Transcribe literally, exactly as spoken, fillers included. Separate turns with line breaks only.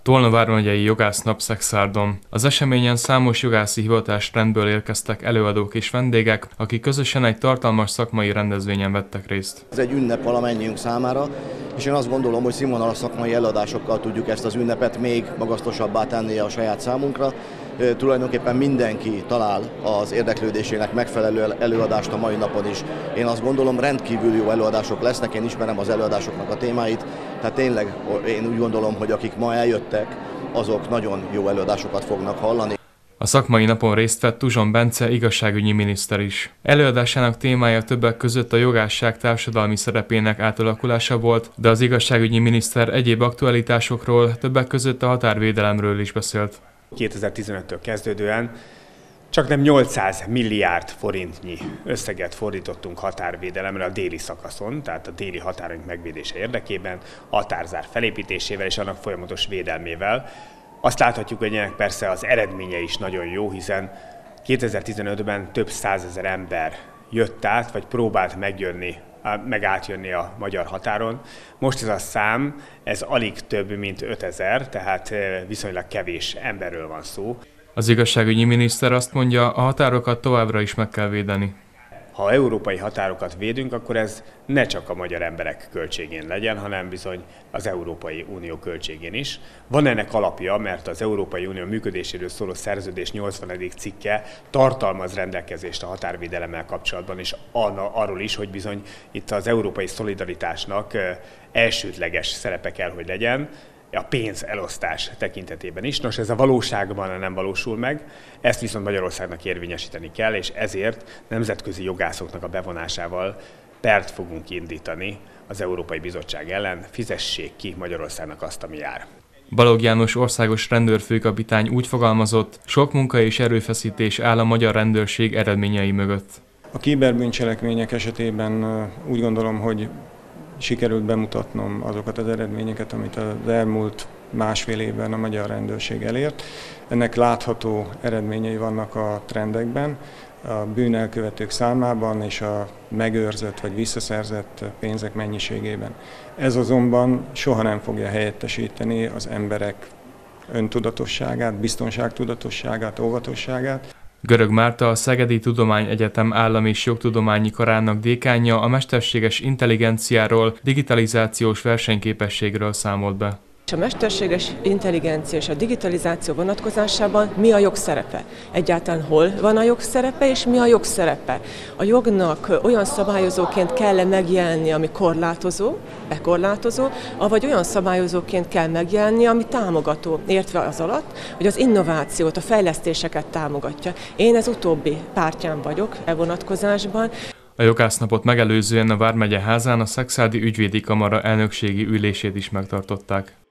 Tolna vármegyei jogásznap Szexárdon. Az eseményen számos jogászi hivatásrendből érkeztek előadók és vendégek, akik közösen egy tartalmas szakmai rendezvényen vettek részt.
Ez egy ünnep valamennyiünk számára, és én azt gondolom, hogy színvonalas szakmai előadásokkal tudjuk ezt az ünnepet még magasztosabbá tenni a saját számunkra. E, tulajdonképpen mindenki talál az érdeklődésének megfelelő előadást a mai napon is. Én azt gondolom, rendkívül jó előadások lesznek, én ismerem az előadásoknak a témáit, tehát tényleg én úgy gondolom, hogy akik ma eljöttek, azok nagyon jó előadásokat fognak hallani.
A szakmai napon részt vett Tuzson Bence igazságügyi miniszter is. Előadásának témája többek között a jogásság társadalmi szerepének átalakulása volt, de az igazságügyi miniszter egyéb aktualitásokról, többek között a határvédelemről is beszélt.
kétezer-tizenöttől kezdődően csaknem nyolcszáz milliárd forintnyi összeget fordítottunk határvédelemre a déli szakaszon, tehát a déli határaink megvédése érdekében, határzár felépítésével és annak folyamatos védelmével. Azt láthatjuk, hogy ennek persze az eredménye is nagyon jó, hiszen kétezer-tizenötben több százezer ember jött át, vagy próbált megjönni, meg átjönni a magyar határon. Most ez a szám, ez alig több, mint ötezer, tehát viszonylag kevés emberről van szó.
Az igazságügyi miniszter azt mondja, a határokat továbbra is meg kell védeni.
Ha európai határokat védünk, akkor ez ne csak a magyar emberek költségén legyen, hanem bizony az Európai Unió költségén is. Van ennek alapja, mert az Európai Unió működéséről szóló szerződés nyolcvanadik cikke tartalmaz rendelkezést a határvédelemmel kapcsolatban, és arról is, hogy bizony itt az európai szolidaritásnak elsődleges szerepe kell, hogy legyen, a pénz elosztás tekintetében is. Nos, ez a valóságban nem valósul meg, ezt viszont Magyarországnak érvényesíteni kell, és ezért nemzetközi jogászoknak a bevonásával pert fogunk indítani az Európai Bizottság ellen, fizessék ki Magyarországnak azt, ami jár.
Balogh János országos rendőrfőkapitány úgy fogalmazott, sok munka és erőfeszítés áll a magyar rendőrség eredményei mögött.
A kiberbűncselekmények esetében úgy gondolom, hogy sikerült bemutatnom azokat az eredményeket, amit az elmúlt másfél évben a magyar rendőrség elért. Ennek látható eredményei vannak a trendekben, a bűnelkövetők számában és a megőrzött vagy visszaszerzett pénzek mennyiségében. Ez azonban soha nem fogja helyettesíteni az emberek öntudatosságát, biztonságtudatosságát, óvatosságát.
Görög Márta, a Szegedi Tudományegyetem Állam- és Jogtudományi Karának dékánja a mesterséges intelligenciáról, digitalizációs versenyképességről számolt be.
A mesterséges intelligencia és a digitalizáció vonatkozásában mi a jogszerepe? Egyáltalán hol van a jogszerepe, és mi a jogszerepe? A jognak olyan szabályozóként kell-e megjelenni, ami korlátozó, bekorlátozó, avagy olyan szabályozóként kell megjelenni, ami támogató, értve az alatt, hogy az innovációt, a fejlesztéseket támogatja. Én ez utóbbi pártján vagyok e vonatkozásban.
A jogásznapot megelőzően a Vármegye házán a Szexárdi Ügyvédi Kamara elnökségi ülését is megtartották.